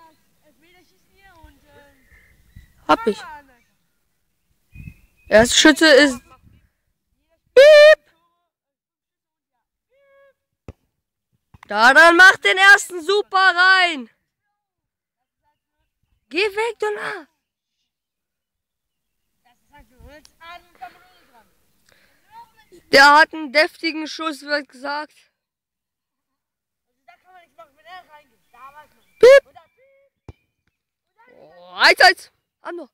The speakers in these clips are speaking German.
Hab ich. Erste Schütze ist... Piep! Da, dann mach den ersten super rein. Geh weg, Donner. Der hat einen deftigen Schuss, wird gesagt. Piep! Oh, 1-1. Ando.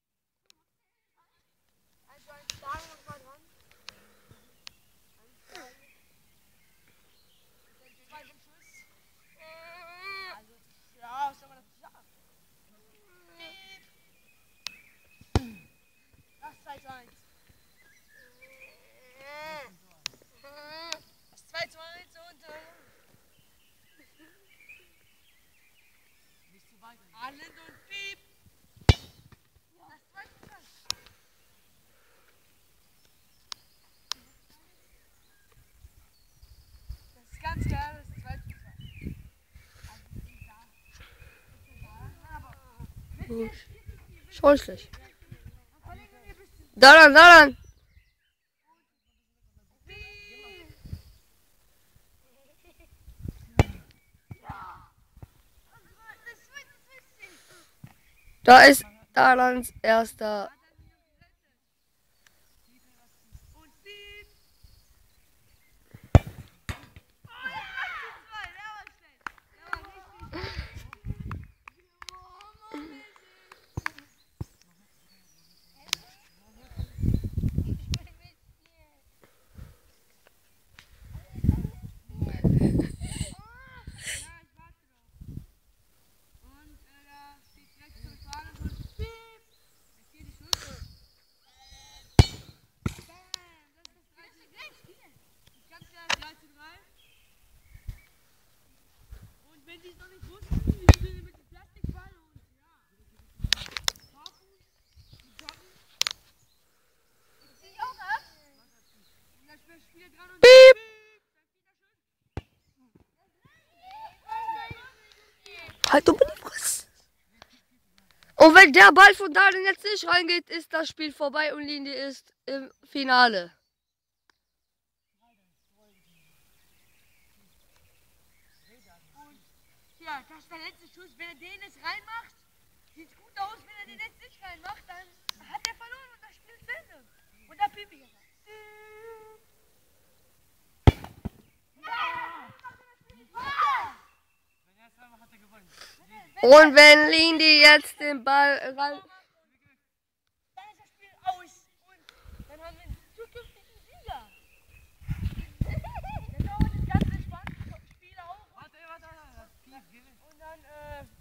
Ganz klar, das ist 2-2. Scheußlich. Da dann. Da ist Darlands erster. Wenn die es noch nicht wussten, die spielen mit dem Plastikball und barfuß, joggen. Ich zieh auch ab. Und dann spielt dran und Piep! Halt doch mal die Fresse. Und wenn der Ball von da jetzt nicht reingeht, ist das Spiel vorbei und Linie ist im Finale. Ja, das ist der letzte Schuss. Wenn er den jetzt reinmacht, sieht gut aus. Wenn er den jetzt nicht reinmacht, dann hat er verloren und das Spiel ist zu Ende. Und da piep ich jetzt. Und wenn Lindy jetzt den Ball rein... Dann ist das Spiel aus. Und dann haben wir einen zukünftigen Sieger. Dann dauert das ganz entspannt. Spiel auch. Warte. Und dann,